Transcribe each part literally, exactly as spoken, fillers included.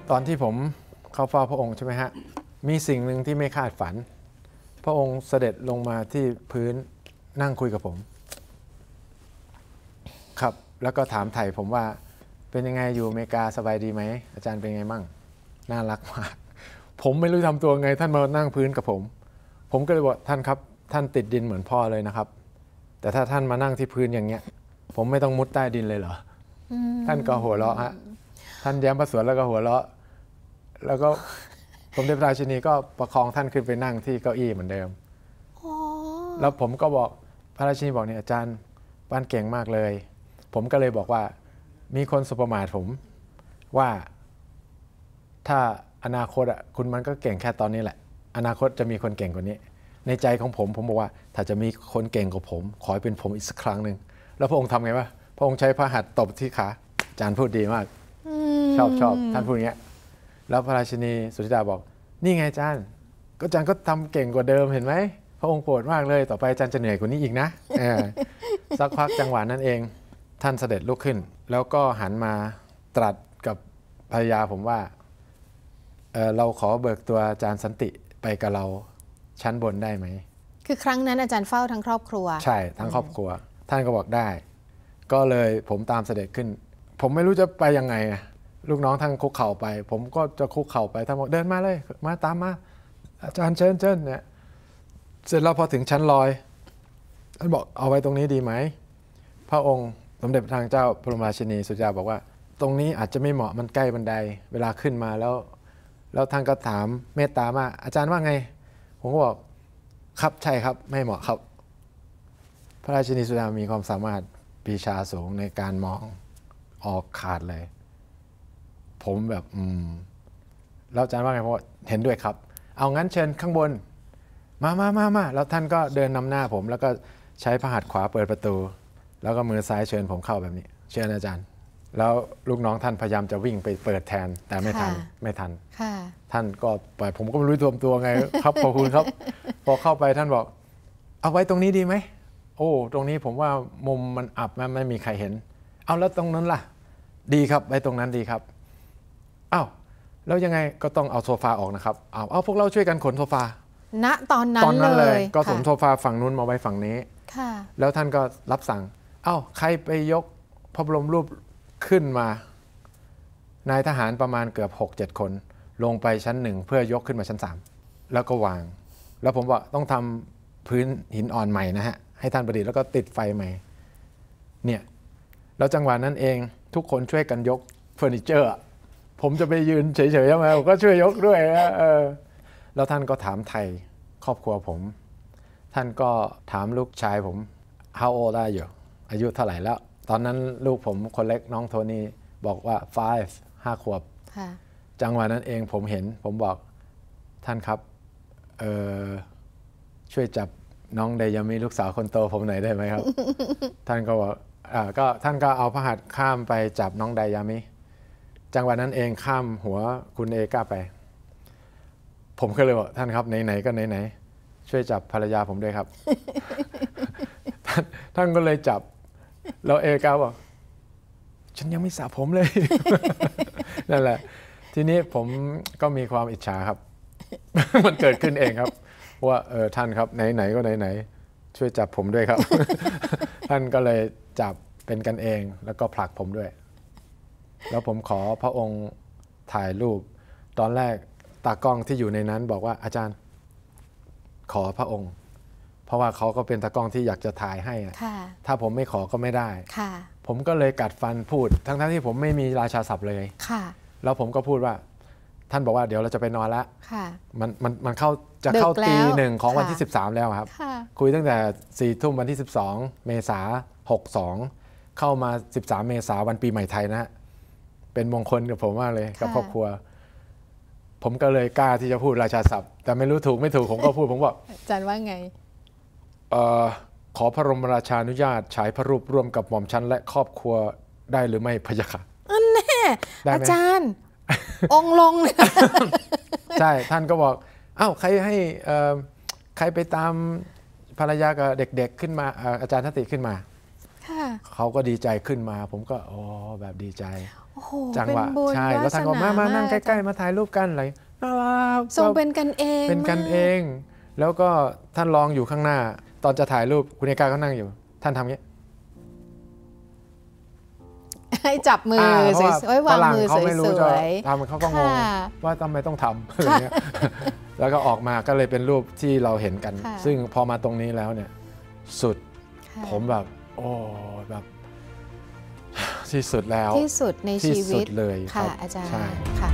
ตอนที่ผมเข้าเฝ้าพระองค์ใช่ไหมฮะมีสิ่งหนึ่งที่ไม่คาดฝันพระองค์เสด็จลงมาที่พื้นนั่งคุยกับผมครับแล้วก็ถามไถ่ผมว่าเป็นยังไงอยู่อเมริกาสบายดีไหมอาจารย์เป็นไงมั่งน่ารักมากผมไม่รู้ทำตัวไงท่านมานั่งพื้นกับผมผมก็เลยบอกท่านครับท่านติดดินเหมือนพ่อเลยนะครับแต่ถ้าท่านมานั่งที่พื้นอย่างเงี้ยผมไม่ต้องมุดใต้ดินเลยเหรอท่านก็หัวเราะฮะท่านแย้มประสวนแล้วก็หัวเราะแล้วก็สมเด็จพระราชินีก็ประคองท่านขึ้นไปนั่งที่เก้าอี้เหมือนเดิมแล้วผมก็บอกพระราชินีบอกเนี่ยอาจารย์บ้านเก่งมากเลยผมก็เลยบอกว่ามีคนสบประมาทผมว่าถ้าอนาคตอ่ะคุณมันก็เก่งแค่ตอนนี้แหละอนาคตจะมีคนเก่งกว่านี้ในใจของผมผมบอกว่าถ้าจะมีคนเก่งกว่าผมขอให้เป็นผมอีกสักครั้งหนึ่งแล้วพระองค์ทำไงวะพระองค์ใช้พระหัตถ์ตบที่ขาอาจารย์พูดดีมากชอบชอบท่านพูดอย่างเงี้ยแล้วพระราชินีสุธิดาบอกนี่ไงอาจารย์ก็อาจารย์ก็ทำเก่งกว่าเดิมเห็นไหมพระองค์โปรดมากเลยต่อไปอาจารย์จะเหนื่อยกว่านี้อีกนะสักพักจังหวะนั้นเองท่านเสด็จลุกขึ้นแล้วก็หันมาตรัสกับภรรยาผมว่า เ, เราขอเบิกตัวอาจารย์สันติไปกับเราชั้นบนได้ไหมคือครั้งนั้นอาจารย์เฝ้าทั้งครอบครัวใช่ทั้งครอบครัวท่านก็บอกได้ก็เลยผมตามเสด็จขึ้นผมไม่รู้จะไปยังไงลูกน้องท่านคุกเข่าไปผมก็จะคุกเข่าไปท่านบอกเดินมาเลยมาตามมาอาจารย์เชิญเชิญเนี่ยเสร็จแล้วพอถึงชั้นลอยท่านบอกเอาไว้ตรงนี้ดีไหมพระองค์สมเด็จพระนางเจ้าพระบรมราชินีสุจิตราบอกว่าตรงนี้อาจจะไม่เหมาะมันใกล้บันไดเวลาขึ้นมาแล้วแล้วท่านก็ถามเมตตามากอาจารย์ว่าไงผมก็บอกครับใช่ครับไม่เหมาะครับพระราชินีสุจิตรามีความสามารถปีชาสูงในการมองออกขาดเลยผมแบบอืมแล้วอาจารย์ว่าไงผมเห็นด้วยครับเอางั้นเชิญข้างบนมามามามาแล้วท่านก็เดินนำหน้าผมแล้วก็ใช้พระหัตถ์ขวาเปิดประตูแล้วก็มือซ้ายเชิญผมเข้าแบบนี้เชิญอาจารย์แล้วลูกน้องท่านพยายามจะวิ่งไปเปิดแทนแต่ไม่ทันไม่ทันท่านก็ปล่อยผมก็ไม่รู้ตัวตัวไงครับขอบคุณครับพอเข้าไปท่านบอกเอาไว้ตรงนี้ดีไหมโอ้ตรงนี้ผมว่ามุมมันอับไม่ไม่มีใครเห็นเอาแล้วตรงนั้นล่ะดีครับไว้ตรงนั้นดีครับอ้าวแล้วยังไงก็ต้องเอาโซฟาออกนะครับเอาเอาพวกเราช่วยกันขนโซฟาณตอนนั้นตอนนั้นเลยก็ขนโซฟาฝั่งนู้นมาไว้ฝั่งนี้แล้วท่านก็รับสั่งเอ้าใครไปยกพระบรมรูปขึ้นมานายทหารประมาณเกือบ หกเจ็ด คนลงไปชั้นหนึ่งเพื่อยกขึ้นมาชั้นสามแล้วก็วางแล้วผมบอกต้องทำพื้นหินอ่อนใหม่นะฮะให้ท่านประดิษฐ์แล้วก็ติดไฟใหม่เนี่ยแล้วจังหวะนั้นเองทุกคนช่วยกันยกเฟอร์นิเจอร์ผมจะไปยืนเฉยๆใช่ไหมผมก็ช่วยยกด้วยนะเออแล้วท่านก็ถามไทยครอบครัวผมท่านก็ถามลูกชายผม how old are you อายุเท่าไหร่แล้วตอนนั้นลูกผมคนเล็กน้องโทนี่บอกว่า five ห้าขวบจังหวะนั้นเองผมเห็นผมบอกท่านครับเออช่วยจับน้องไดยามิลูกสาวคนโตผมหน่อยได้ไหมครับ ท่านก็บอกอ่าก็ท่านก็เอาพระหัตถ์ข้ามไปจับน้องไดยามิจังหวะนั้นเองข้ามหัวคุณเอก้าไปผมก็เลยบอกท่านครับไหนๆก็ไหนๆช่วยจับภรรยาผมด้วยครับ ท่านท่านก็เลยจับแล้วเอก้าบอกฉันยังไม่สระผมเลย นั่นแหละทีนี้ผมก็มีความอิจฉาครับ มันเกิดขึ้นเองครับว่าเออท่านครับไหนๆก็ไหนๆช่วยจับผมด้วยครับ ท่านก็เลยจับเป็นกันเองแล้วก็ผลักผมด้วยแล้วผมขอพระองค์ถ่ายรูปตอนแรกตากล้องที่อยู่ในนั้นบอกว่าอาจารย์ขอพระองค์เพราะว่าเขาก็เป็นตากล้องที่อยากจะถ่ายให้ถ้าผมไม่ขอก็ไม่ได้ผมก็เลยกัดฟันพูดทั้งๆที่ผมไม่มีราชาศัพท์เลยแล้วผมก็พูดว่าท่านบอกว่าเดี๋ยวเราจะไปนอนแล้วมันมันมันเข้าจะเข้าตีหนึ่งของวันที่สิบสามแล้วครับคุยตั้งแต่สี่ทุ่มวันที่สิบสองเมษายนหกสองเข้ามาสิบสามเมษายนวันปีใหม่ไทยนะฮะเป็นมงคลกับผมมากเลยกับครอบครัวผมก็เลยกล้าที่จะพูดราชาศัพท์แต่ไม่รู้ถูกไม่ถูกผมก็พูดผมบอกอาจารย์ว่าไงขอพระบรมราชานุญาตฉายพระรูปร่วมกับหม่อมชั้นและครอบครัวได้หรือไม่พะยะค่ะอันแน่อาจารย์องลงเลยใช่ท่านก็บอกอ้าวใครให้ใครไปตามภรรยากับเด็กๆขึ้นมาอาจารย์ทัตติขึ้นมาเขาก็ดีใจขึ้นมาผมก็อ๋อแบบดีใจจังหวะใช่แล้วท่านก็มามานั่งใกล้ๆมาถ่ายรูปกันอะไรน่ารักทรงเป็นกันเองเป็นกันเองแล้วก็ท่านรองอยู่ข้างหน้าตอนจะถ่ายรูปคุณเอกาก็นั่งอยู่ท่านทำงี้ให้จับมือสวยๆวางมือสวยๆทำเขาก็งงว่าทำไมต้องทำอะไรเงี้ยแล้วก็ออกมาก็เลยเป็นรูปที่เราเห็นกันซึ่งพอมาตรงนี้แล้วเนี่ยสุดผมแบบโอ้แบบที่สุดแล้วที่สุดในชีวิตเลยค่ะอาจารย์ค่ะ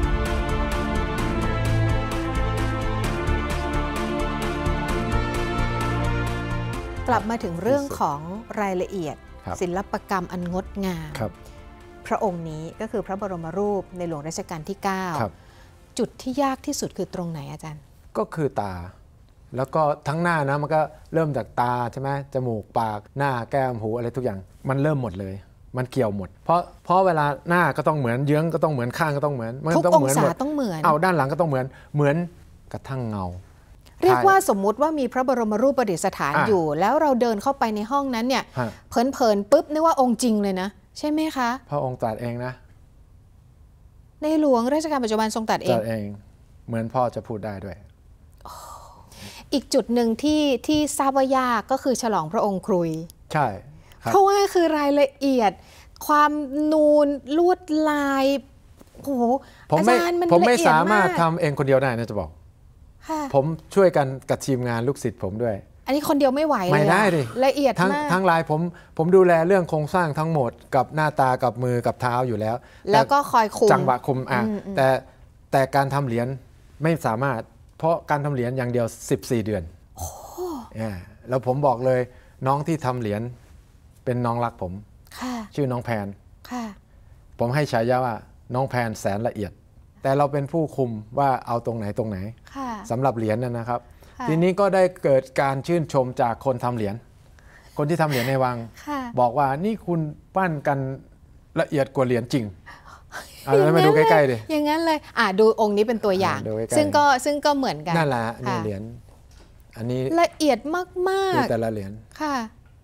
กลับมาถึงเรื่องของรายละเอียดศิลปกรรมอันงดงามพระองค์นี้ก็คือพระบรมรูปในหลวงรัชกาลที่เก้าจุดที่ยากที่สุดคือตรงไหนอาจารย์ก็คือตาแล้วก็ทั้งหน้านะมันก็เริ่มจากตาใช่ไหมจมูกปากหน้าแก้มหูอะไรทุกอย่างมันเริ่มหมดเลยมันเกี่ยวหมดเพราะเพราะเวลาหน้าก็ต้องเหมือนเยื้องก็ต้องเหมือนข้างก็ต้องเหมือนทุกองศาต้องเหมือนเอาด้านหลังก็ต้องเหมือนเหมือนกระทั่งเงาเรียกว่าสมมุติว่ามีพระบรมรูปประดิษฐานอยู่แล้วเราเดินเข้าไปในห้องนั้นเนี่ยเพลินๆปุ๊บนึกว่าองค์จริงเลยนะใช่ไหมคะพระองค์ตรัสเองนะในหลวงรัชกาลปัจจุบันทรงตรัสเองตรัสเองเหมือนพ่อจะพูดได้ด้วยอีกจุดหนึ่งที่ที่ทราบว่ายากก็คือฉลองพระองค์ครุยใช่เพราะว่าคือรายละเอียดความนูนลวดลายโอ้โหอาจารย์มันผมไม่สามารถทำเองคนเดียวได้นะจะบอกผมช่วยกันกับทีมงานลูกศิษย์ผมด้วยอันนี้คนเดียวไม่ไหวเลยไม่ได้ดิละเอียดมากทั้งลายผมผมดูแลเรื่องโครงสร้างทั้งหมดกับหน้าตากับมือกับเท้าอยู่แล้วแล้วก็คอยคุมจังหวะคุมอ่ะแต่แต่การทำเหรียญไม่สามารถเพราะการทำเหรียญอย่างเดียวสิบสี่เดือนโอ้แล้วผมบอกเลยน้องที่ทำเหรียญเป็นน้องรักผมชื่อน้องแพนผมให้ฉายาว่าน้องแพนแสนละเอียดแต่เราเป็นผู้คุมว่าเอาตรงไหนตรงไหนสำหรับเหรียญนั่นนะครับทีนี้ก็ได้เกิดการชื่นชมจากคนทำเหรียญคนที่ทำเหรียญในวังบอกว่านี่คุณปั้นกันละเอียดกว่าเหรียญจริงเอามาดูใกล้ๆดิอย่างนั้นเลยอ่ะดูองค์นี้เป็นตัวอย่างซึ่งก็ซึ่งก็เหมือนกันนั่นแหละนี่เหรียญอันนี้ละเอียดมากๆแต่ละเหรียญค่ะ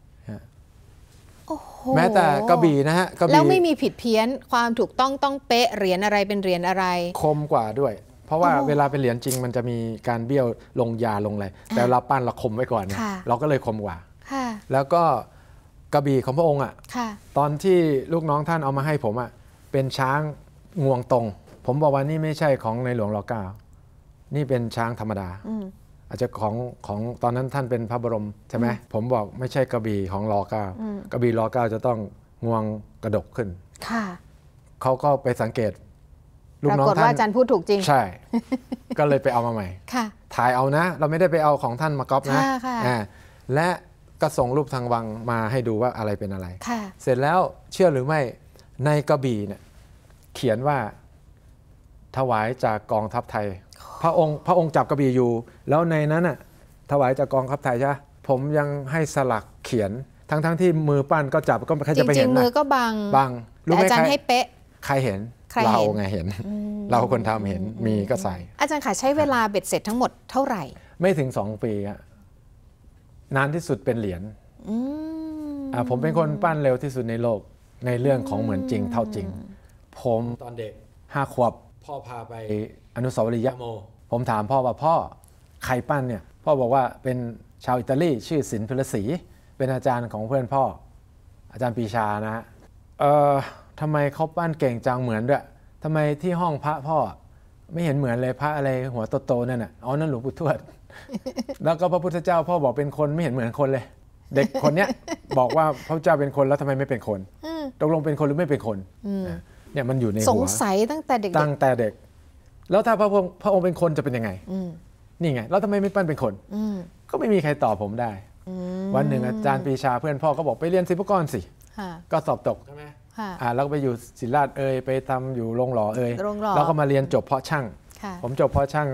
แม้แต่กระบี่นะฮะแล้วไม่มีผิดเพี้ยนความถูกต้องต้องเป๊ะเหรียญอะไรเป็นเหรียญอะไรคมกว่าด้วยเพราะว่าเวลาเป็นเหรียญจริงมันจะมีการเบี้ยวลงยาลงอะไรแต่เราปั้นเราคมไว้ก่อนเนี่ยเราก็เลยคมกว่าแล้วก็กระบี่ของพระองค์อ่ะตอนที่ลูกน้องท่านเอามาให้ผมอ่ะเป็นช้างงวงตรงผมบอกว่านี่ไม่ใช่ของในหลวงรอเก้านี่เป็นช้างธรรมดาอาจจะของของตอนนั้นท่านเป็นพระบรมใช่ไหมผมบอกไม่ใช่กระบี่ของรอเก้ากระบี่รอเก้าจะต้องงวงกระดกขึ้นเขาก็ไปสังเกตลูกน้องท่านปรากฏว่าอาจารย์พูดถูกจริงใช่ก็เลยไปเอามาใหม่ถ่ายเอานะเราไม่ได้ไปเอาของท่านมาก๊อปนะและก็ส่งรูปทางวังมาให้ดูว่าอะไรเป็นอะไรเสร็จแล้วเชื่อหรือไม่ในกระบี่เนี่ยเขียนว่าถวายจากกองทัพไทยพระองค์พระองค์จับกระบี่อยู่แล้วในนั้นน่ะถวายจากกองทัพไทยใช่ไหมผมยังให้สลักเขียนทั้งทั้งที่มือปั้นก็จับก็ใครจะไปเห็นนะจริงๆมือก็บังบังรู้ไหมอาจารย์ให้เป๊ะใครเห็นเราไงเห็นเราคนทำเห็นมีก็ใส่อาจารย์ค่ะใช้เวลาเบ็ดเสร็จทั้งหมดเท่าไหร่ไม่ถึงสองปีอะนานที่สุดเป็นเหรียญผมเป็นคนปั้นเร็วที่สุดในโลกในเรื่องของเหมือนจริงเท่าจริงผมตอนเด็กห้าขวบพ่อพาไปอนุสาวรีย์ยะโมผมถามพ่อว่าพ่อใครปั้นเนี่ยพ่อบอกว่าเป็นชาวอิตาลีชื่อศิลป์พลศรีเป็นอาจารย์ของเพื่อนพ่ออาจารย์ปีชานะฮะเอ่อทำไมเขาปั้นเก่งจังเหมือนด้วยทำไมที่ห้องพระพ่อไม่เห็นเหมือนเลยพระอะไรหัวโตๆนั่นน่ะอ๋อนั่นหลวงปู่ทวด แล้วก็พระพุทธเจ้าพ่อบอกเป็นคนไม่เห็นเหมือนคนเลยเด็กคนเนี้ยบอกว่าพระพุทธเจ้าเป็นคนแล้วทำไมไม่เป็นคนตกลงเป็นคนหรือไม่เป็นคนเนี่ยมันอยู่ในหัวสงสัยตั้งแต่เด็กตั้งแต่เด็กแล้วถ้าพระองค์พระองค์เป็นคนจะเป็นยังไงนี่ไงแล้วทำไมไม่ปั้นเป็นคนก็ไม่มีใครตอบผมได้วันหนึ่งอาจารย์ปีชาเพื่อนพ่อก็บอกไปเรียนศิลปากรสิก็สอบตกใช่ไหมแล้วก็ไปอยู่ศิลาดเอ่ยไปทำอยู่โรงหล่อเอ่ยแล้วก็มาเรียนจบเพาะช่างผมจบเพาะช่าง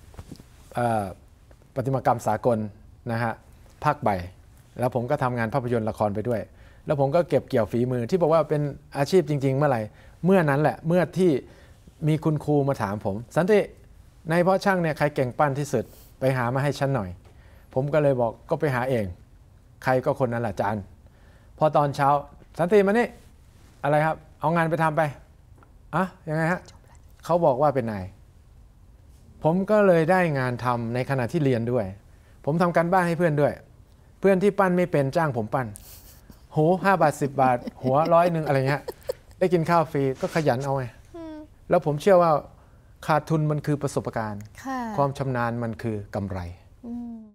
ประติมากรรมสากลนะฮะภาคใบแล้วผมก็ทำงานภาพยนตร์ละครไปด้วยแล้วผมก็เก็บเกี่ยวฝีมือที่บอกว่าเป็นอาชีพจริงๆเมื่อไหร่เมื่อนั้นแหละเมื่อที่มีคุณครูมาถามผมสันติในเพาะช่างเนี่ยใครเก่งปั้นที่สุดไปหามาให้ฉันหน่อยผมก็เลยบอกก็ไปหาเองใครก็คนนั้นแหละอาจารย์พอตอนเช้าสันติมานี่อะไรครับเอางานไปทำไปอ่ะยังไงฮะเขาบอกว่าเป็นนายผมก็เลยได้งานทำในขณะที่เรียนด้วย ผมทำการบ้านให้เพื่อนด้วย เพื่อนที่ปั้นไม่เป็นจ้างผมปั้นโหห้าบาทสิบบาทหัวร้อยหนึ่งอะไรเงี้ยได้กินข้าวฟรีก็ขยันเอาไงแล้วผมเชื่อว่าขาดทุนมันคือประสบการณ์ความชำนาญมันคือกำไร